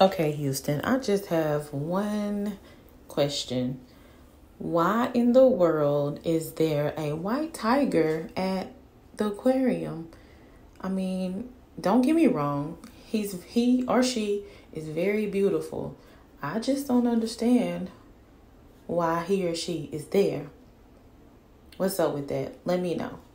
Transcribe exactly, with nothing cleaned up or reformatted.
Okay, Houston, I just have one question. Why in the world is there a white tiger at the aquarium? I mean, don't get me wrong. He's he or she is very beautiful. I just don't understand why he or she is there. What's up with that? Let me know.